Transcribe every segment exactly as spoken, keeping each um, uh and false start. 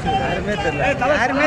யாருமே தெரியல யாருமே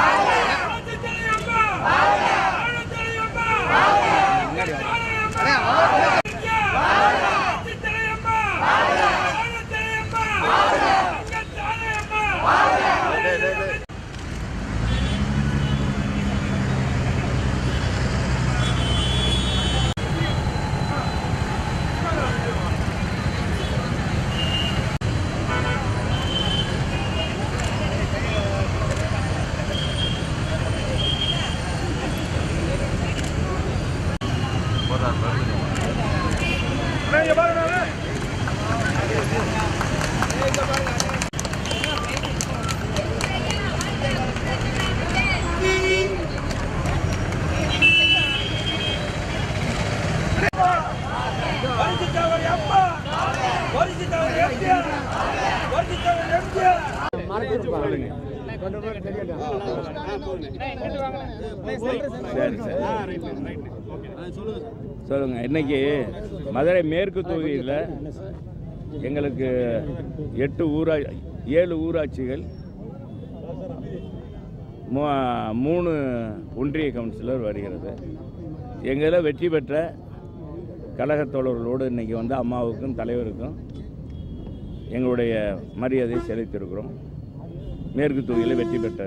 சொல்லுங்க. இன்னைக்கு மதுரை மேற்கு தொகுதியில் எங்களுக்கு எட்டு ஊரா ஏழு ஊராட்சிகள் மூணு ஒன்றிய கவுன்சிலர் வருகிறது. எங்களில் வெற்றி பெற்ற கழகத் தோழர்களோடு இன்றைக்கி வந்து அம்மாவுக்கும் தலைவருக்கும் எங்களுடைய மரியாதையை செலுத்தியிருக்கிறோம். மேற்கு தொகுதியில் வெற்றி பெற்ற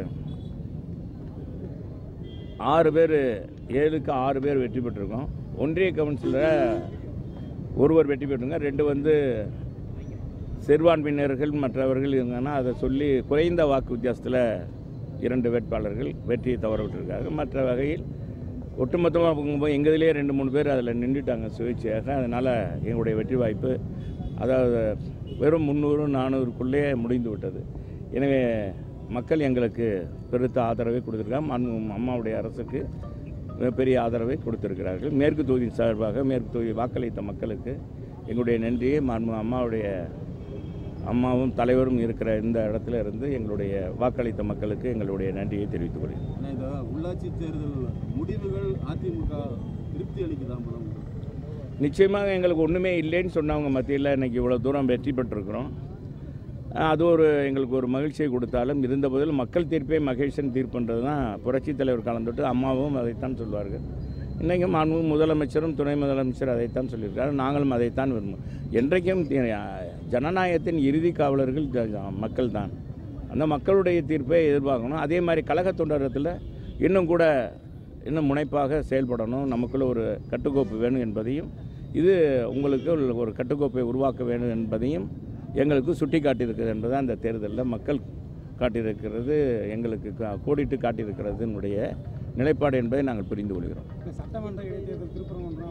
ஆறு பேர் ஏழுக்கு ஆறு பேர் வெற்றி பெற்றிருக்கோம். ஒன்றிய கவுன்சிலரை ஒருவர் வெற்றி பெற்றுங்க, ரெண்டு வந்து சிறுபான்மையினர்கள் மற்றவர்கள் இருந்தாங்கன்னா அதை சொல்லி குறைந்த வாக்கு வித்தியாசத்தில் இரண்டு வேட்பாளர்கள் வெற்றியை தவற விட்டுருக்காங்க. மற்ற வகையில் ஒட்டுமொத்தமாக போகும்போது எங்கதிலே ரெண்டு மூணு பேர் அதில் நின்றுட்டாங்க சுயேட்சையாக. அதனால் எங்களுடைய வெற்றி வாய்ப்பு அதாவது வெறும் முந்நூறு நானூறுக்குள்ளே முடிந்து விட்டது. எனவே மக்கள் எங்களுக்கு பெருத்த ஆதரவை கொடுத்துருக்காங்க. அம்மாவுடைய அரசுக்கு மிகப்பெரிய ஆதரவை கொடுத்திருக்கிறார்கள். மேற்கு தொகுதியின் சார்பாக மேற்கு தொகுதி வாக்களித்த மக்களுக்கு எங்களுடைய நன்றியை அம்மாவுடைய அம்மாவும் தலைவரும் இருக்கிற இந்த இடத்துல இருந்து எங்களுடைய வாக்களித்த மக்களுக்கு எங்களுடைய நன்றியை தெரிவித்துக் கொள்கிறேன். இந்த உள்ளாட்சி தேர்தல் முடிவுகள் அதிமுக திருப்தி அளிக்குதா? நிச்சயமாக எங்களுக்கு ஒன்றுமே இல்லைன்னு சொன்னவங்க மத்தியில் இன்றைக்கி இவ்வளோ தூரம் வெற்றி பெற்றிருக்கிறோம். அது ஒரு எங்களுக்கு ஒரு மகிழ்ச்சியை கொடுத்தாலும் இருந்தபோதில் மக்கள் தீர்ப்பே மகேஷன் தீர்ப்புன்றது தான் புரட்சித் தலைவர் காலம் தொட்டு அம்மாவும் அதைத்தான் சொல்வார்கள். இன்றைக்கும் மாண்பு முதலமைச்சரும் துணை முதலமைச்சர் அதைத்தான் சொல்லியிருக்காரு. நாங்களும் அதைத்தான் விரும்புவோம். என்றைக்கும் ஜனநாயகத்தின் இறுதி காவலர்கள் மக்கள் தான். அந்த மக்களுடைய தீர்ப்பை எதிர்பார்க்கணும். அதே மாதிரி கழக தொண்டரத்தில் இன்னும் கூட இன்னும் முனைப்பாக செயல்படணும். நமக்குள்ள ஒரு கட்டுக்கோப்பு வேணும் என்பதையும் இது உங்களுக்கு ஒரு கட்டுக்கோப்பை உருவாக்க வேண்டும் என்பதையும் எங்களுக்கு சுட்டி காட்டியிருக்கிறது என்பதை அந்த தேர்தலில் மக்கள் காட்டியிருக்கிறது, எங்களுக்கு கோடிட்டு காட்டியிருக்கிறதுனுடைய நிலைப்பாடு என்பதை நாங்கள் புரிந்து கொள்கிறோம். சட்டமன்ற இடைத்தேர்தல் திருப்பரங்குன்றம்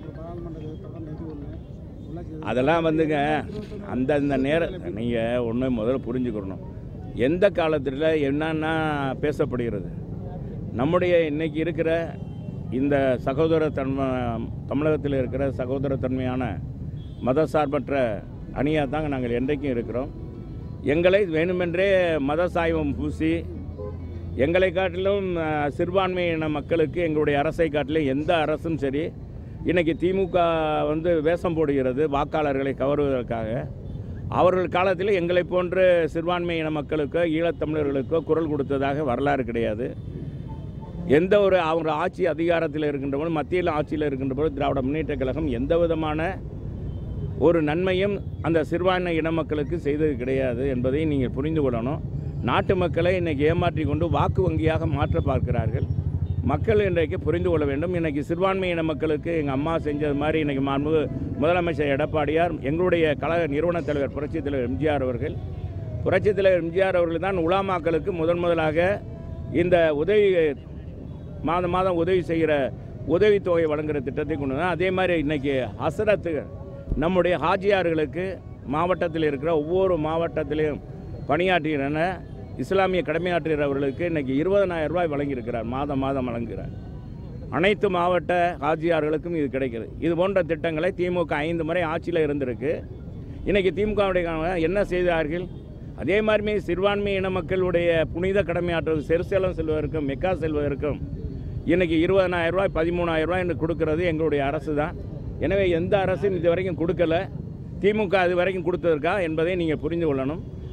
அதெல்லாம் வந்துங்க அந்தந்த நேரம் நீங்கள் ஒன்று முதல்ல புரிஞ்சுக்கணும். எந்த காலத்தில் என்னன்னா பேசப்படுகிறது. நம்முடைய இன்றைக்கி இருக்கிற இந்த சகோதரத்தன்மை தமிழகத்தில் இருக்கிற சகோதரத்தன்மையான மதசார்பற்ற அணியாக தாங்க நாங்கள் என்றைக்கும் இருக்கிறோம். எங்களை வேணுமென்றே மத சாய்வம் பூசி எங்களை காட்டிலும் சிறுபான்மையின மக்களுக்கு எங்களுடைய அரசை காட்டிலும் எந்த அரசும் சரி இன்றைக்கி திமுக வந்து வேஷம் போடுகிறது வாக்காளர்களை கவருவதற்காக. அவர்கள் காலத்தில் எங்களை போன்ற சிறுபான்மையின மக்களுக்கோ ஈழத்தமிழர்களுக்கோ குரல் கொடுத்ததாக வரலாறு கிடையாது. எந்த ஒரு அவங்க ஆட்சி அதிகாரத்தில் இருக்கின்ற போது மத்தியில் ஆட்சியில் இருக்கின்ற போது திராவிட முன்னேற்ற கழகம் எந்த விதமான ஒரு நன்மையும் அந்த சிறுபான்மை இன மக்களுக்கு செய்தது கிடையாது என்பதை நீங்கள் புரிந்து கொள்ளணும். நாட்டு மக்களை இன்றைக்கி ஏமாற்றி கொண்டு வாக்கு வங்கியாக மாற்ற பார்க்கிறார்கள். மக்கள் இன்றைக்கு புரிந்து கொள்ள வேண்டும். இன்றைக்கி சிறுபான்மை இன மக்களுக்கு எங்கள் அம்மா செஞ்சது மாதிரி இன்றைக்கி மாண்பு முதலமைச்சர் எடப்பாடியார் எங்களுடைய கழக நிறுவன தலைவர் புரட்சித் தலைவர் எம்ஜிஆர் அவர்கள் புரட்சித் தலைவர் எம்ஜிஆர் அவர்கள் தான் உலாமாக்களுக்கு முதன் முதலாக இந்த உதவி மாதம் மாதம் உதவி செய்கிற உதவித்தொகை வழங்குகிற திட்டத்தை கொண்டு வந்தால். அதே மாதிரி இன்றைக்கி ஹசரத்து நம்முடைய ஹாஜியார்களுக்கு மாவட்டத்தில் இருக்கிற ஒவ்வொரு மாவட்டத்திலையும் பணியாற்றுகிற இஸ்லாமிய கடமையாற்றுகிறவர்களுக்கு இன்றைக்கி இருபதனாயிரம் ரூபாய் வழங்கியிருக்கிறார். மாதம் மாதம் வழங்குகிறார். அனைத்து மாவட்ட ஹாஜியார்களுக்கும் இது கிடைக்கிறது. இது போன்ற திட்டங்களை திமுக ஐந்து முறை ஆட்சியில் இருந்திருக்கு. இன்றைக்கி திமுகவுடைய என்ன செய்தார்கள்? அதே மாதிரி சிறுபான்மை இன மக்களுடைய புனித கடமையாற்றுவது செருசலம் செல்வதற்கும் மெக்கா செல்வதற்கும் இன்றைக்கி இருபதனாயிரம் ரூபாய் பதிமூணாயிரம் ரூபாய் என்று கொடுக்கறது எங்களுடைய அரசு தான். எனவே எந்த அரசும் இது வரைக்கும் கொடுக்கலை. திமுக அது வரைக்கும் கொடுத்ததற்கா என்பதை நீங்கள் புரிந்து கொள்ளணும்.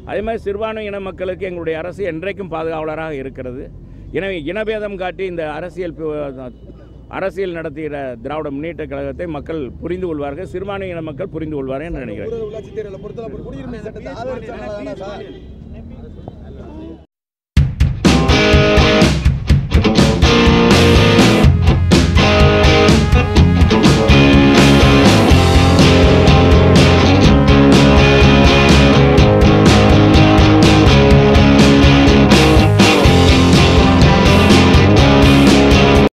அதே மாதிரி சிறுபான்மை இன மக்களுக்கு எங்களுடைய அரசு என்றைக்கும் பாதுகாவலராக இருக்கிறது. எனவே இனபேதம் காட்டி இந்த அரசியல் அரசியல் நடத்துகிற திராவிட முன்னேற்ற கழகத்தை மக்கள் புரிந்து கொள்வார்கள், சிறுபான்மை இன மக்கள் புரிந்து கொள்வார்கள் என்று நினைக்கிறேன். உள்ளாட்சி தேர்தலை பொறுத்தவரை குடியுரிமை சட்டத்தை ஆதரிச்சாங்களா சார்?